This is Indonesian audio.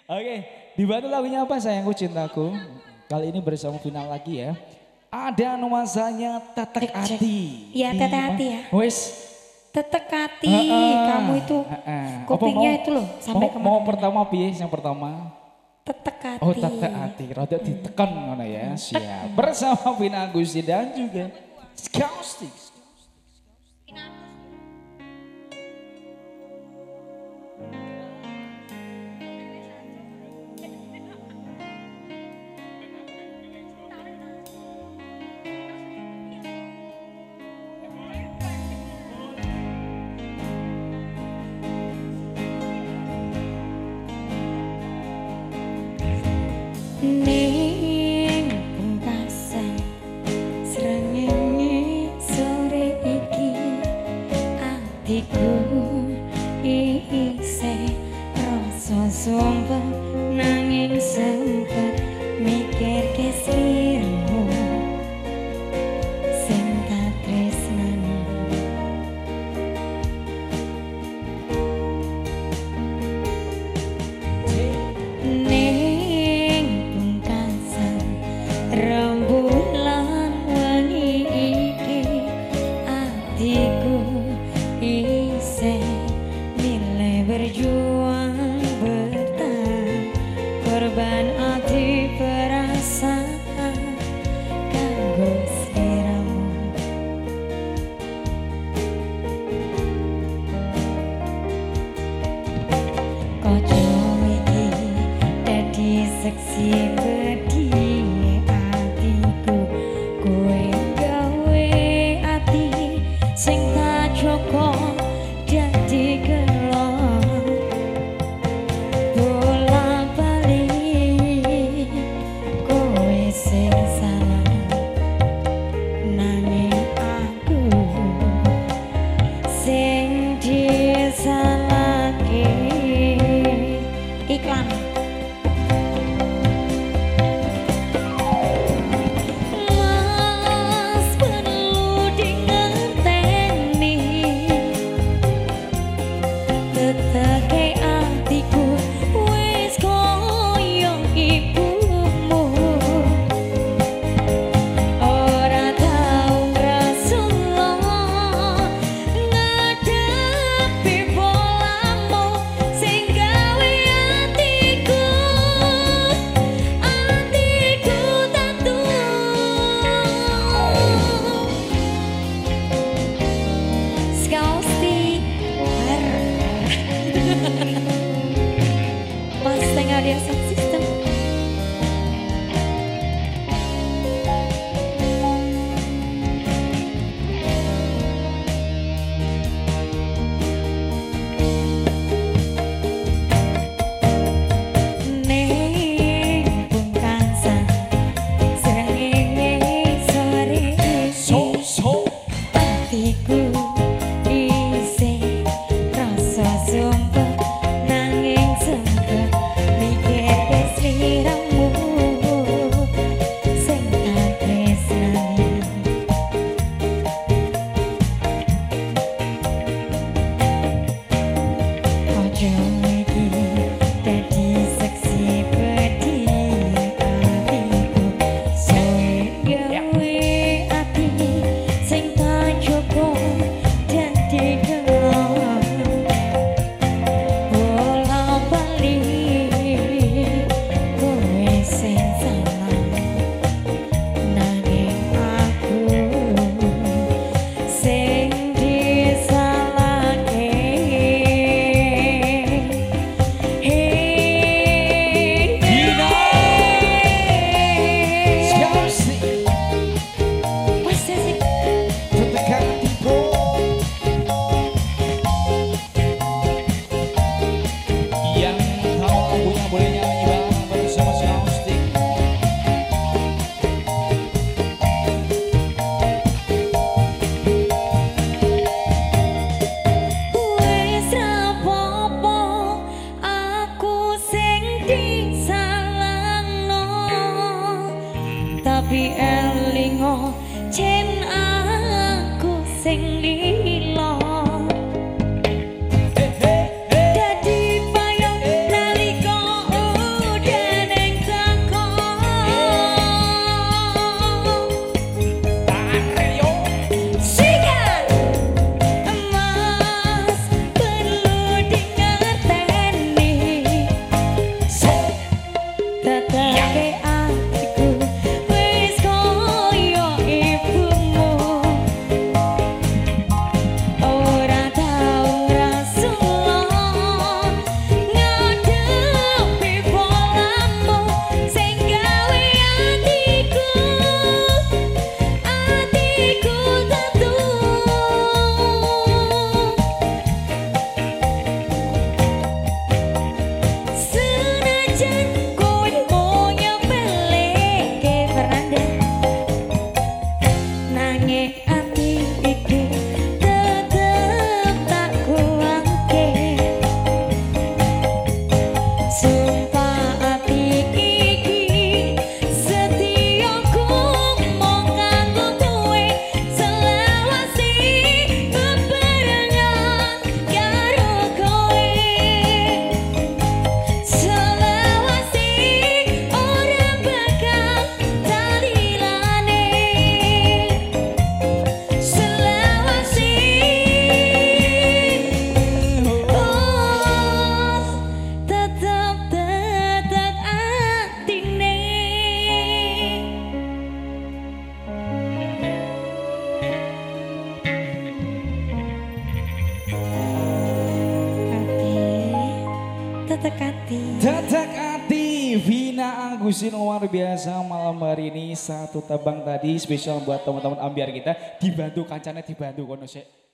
Oke, dibantu lagunya apa sayangku cintaku? Kali ini bersama final lagi ya. Ada nuansanya tetek hati. Iya tetek hati ya. Wes. Tetek hati, kamu itu kupingnya itu loh sampai kemana. Mau pertama piye yang pertama? Tetek hati. Oh tetek hati, rada ditekan ngono ya. Siap. Bersama Vina Agusti dan juga Scoustic. Ning pungkasan srengenge sore iki atiku isih rasa sumpah nanging sempet mikir kesirmu sing tak tresnani rembulan wangi iki atiku isih milih berjuang bertahan korban ati perasaan kanggo sliramu kojo iki dadi seksi pedih atiku kowe gawe ati sing tak joko dadi gelo bolak balik kowe sing salah nanging aku sing disalahke iklan. Mas perlu dingerteni teteke atiku wis koyo ibumu ora tau ngrasakno ngadepi polamu sing gawe atiku Tetek hati. Tetek hati, Vina Agusin luar biasa malam hari ini. Satu tebang tadi spesial buat teman-teman ambiar kita. Dibantu kancane, dibantu kono sik.